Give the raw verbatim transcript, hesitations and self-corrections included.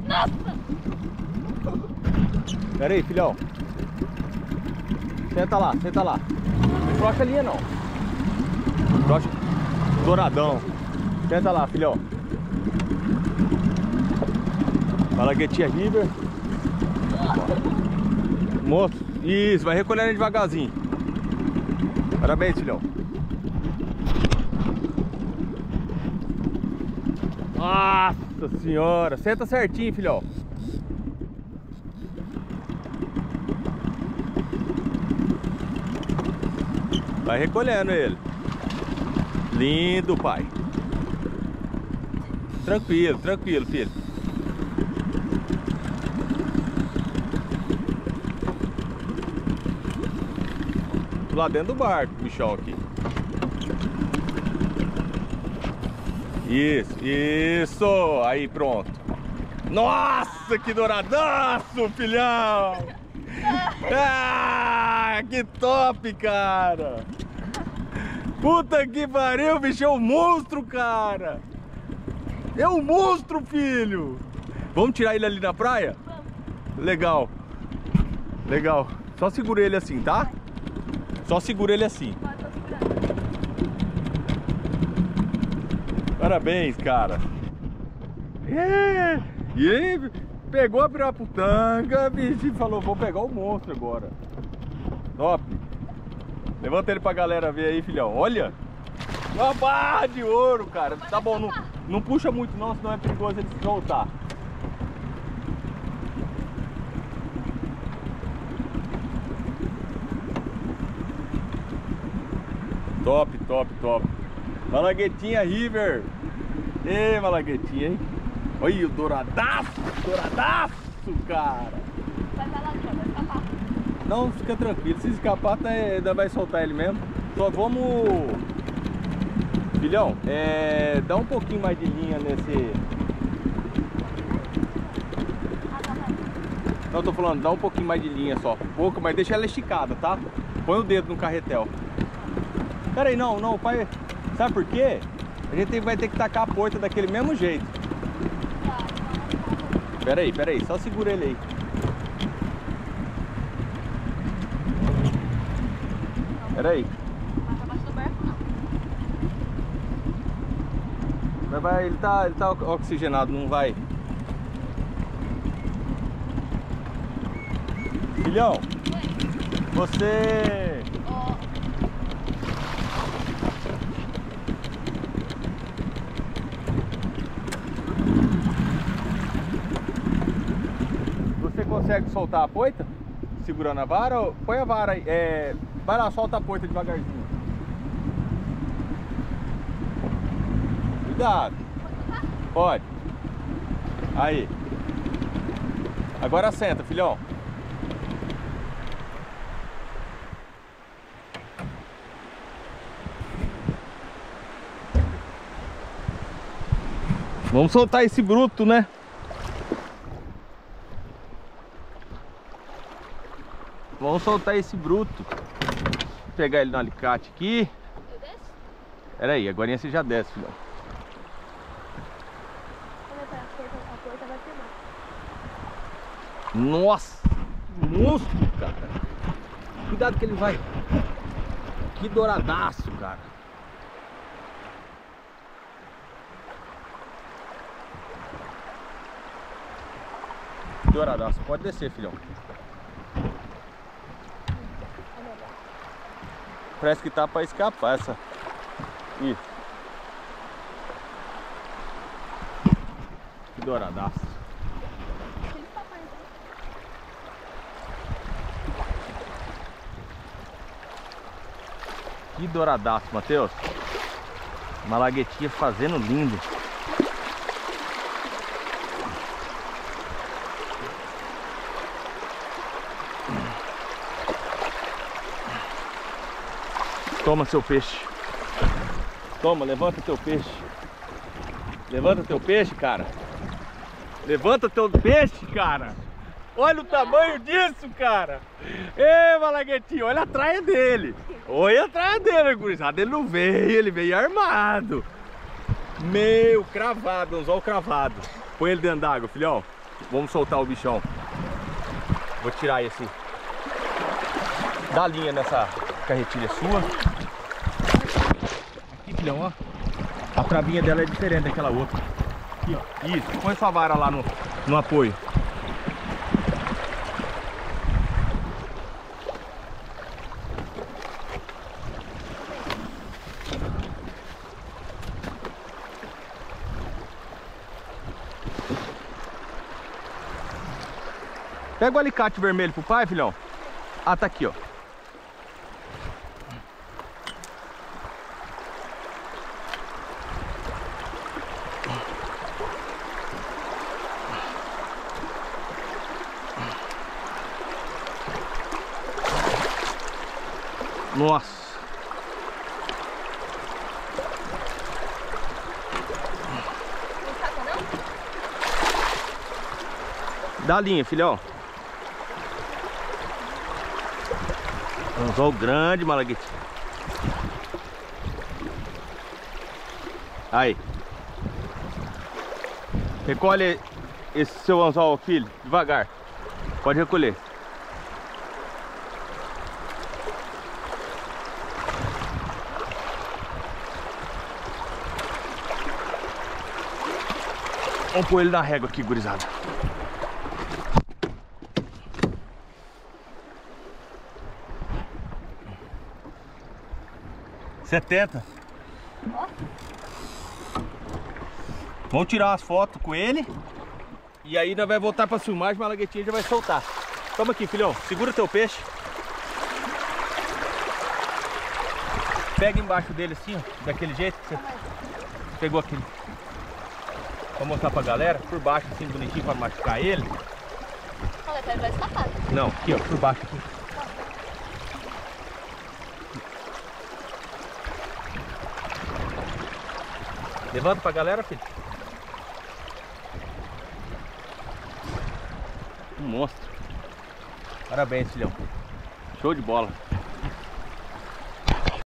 Nossa! Pera aí, filhão. Senta lá, senta lá. Não frocha a linha, não. Frocha. Douradão. Senta lá, filhão. Malaguetinha River. Moço, isso, vai recolhendo devagarzinho. Parabéns, filhão. Nossa senhora, senta certinho, filhão. Vai recolhendo ele. Lindo, pai. Tranquilo, tranquilo, filho. Lá dentro do barco, bichão aqui. Isso, isso. Aí, pronto. Nossa, que douradaço, filhão. Ah, que top, cara. Puta que pariu, bicho, é um monstro, cara. É um monstro, filho. Vamos tirar ele ali na praia? Legal. Legal. Só segura ele assim, tá? Só segura ele assim. Parabéns, cara. É. E aí, pegou a piraputanga, bicho, e falou, vou pegar o monstro agora. Top. Levanta ele pra galera ver aí, filhão. Olha. Uma barra de ouro, cara. Tá bom, não, não puxa muito não, senão é perigoso ele se soltar. Top, top, top. Malaguetinha River. Ê, malaguetinha, hein? Olha o douradaço, douradaço, cara. Vai pra lá, vai escapar. Não, fica tranquilo. Se escapar, tá, ainda vai soltar ele mesmo. Só vamos... Filhão, é... dá um pouquinho mais de linha nesse... Não, tô falando, dá um pouquinho mais de linha só. Pouco, mas deixa ela esticada, tá? Põe o dedo no carretel. Pera aí, não, não, pai. Sabe por quê? A gente vai ter que tacar a porta daquele mesmo jeito. Pera aí, pera aí, só segura ele aí. Pera aí. Mas vai, ele tá, ele tá oxigenado, não vai. Filhão, você... Você consegue soltar a poita? Segurando a vara? Ou... Põe a vara aí. É... Vai lá, solta a poita devagarzinho. Cuidado. Pode. Aí. Agora senta, filhão. Vamos soltar esse bruto, né? Vamos soltar esse bruto. Vou pegar ele no alicate aqui. Eu desço? Pera aí, agora você já desce, filhão. A porta vai queimar. Nossa! Monstro, cara! Cuidado que ele vai. Que douradaço, cara! Douradaço, pode descer, filhão. Parece que tá pra escapar essa. Isso. Que douradaço. Que douradaço, Matheus. Malaguetinha fazendo lindo. Toma seu peixe. Toma, levanta teu peixe. Levanta teu peixe, cara. Levanta teu peixe, cara. Olha o tamanho disso, cara. Ê, malaguetinho, olha a traia dele. Olha a traia dele, gurizada. Ele não veio, ele veio armado. Meu, cravado, anzol cravado. Põe ele dentro d'água, filhão. Vamos soltar o bichão. Vou tirar esse da linha nessa carretilha sua. Aqui, filhão, ó. A travinha dela é diferente daquela outra. Aqui, ó. Isso, põe sua vara lá no, no apoio. Pega o alicate vermelho pro pai, filhão. Ah, tá aqui, ó. Nossa. Não saca não? Dá a linha, filhão. Anzol grande, malaguete. Aí. Recolhe esse seu anzol, filho, devagar. Pode recolher. Vamos pôr ele na régua aqui, gurizada. setenta. Ó. Vamos tirar umas fotos com ele. E aí nós vamos voltar para filmagem, mas a malaguetinha já vai soltar. Toma aqui, filhão. Segura teu peixe. Pega embaixo dele assim, ó. Daquele jeito que você pegou aqui. Vou mostrar pra galera. Por baixo assim, bonitinho, para machucar ele. Olha, ele vai escapar. Não, aqui ó, por baixo aqui. Levanta pra galera, filho. Um monstro. Parabéns, filhão. Show de bola.